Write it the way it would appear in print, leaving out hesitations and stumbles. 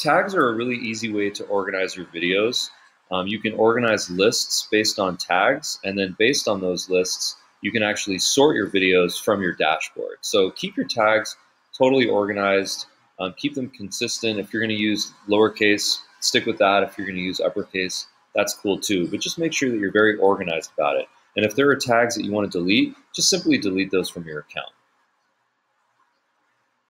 Tags are a really easy way to organize your videos. You can organize lists based on tags, and then based on those lists, you can actually sort your videos from your dashboard. So keep your tags totally organized, keep them consistent. If you're going to use lowercase, stick with that. If you're going to use uppercase, that's cool too. But just make sure that you're very organized about it. And if there are tags that you want to delete, just simply delete those from your account.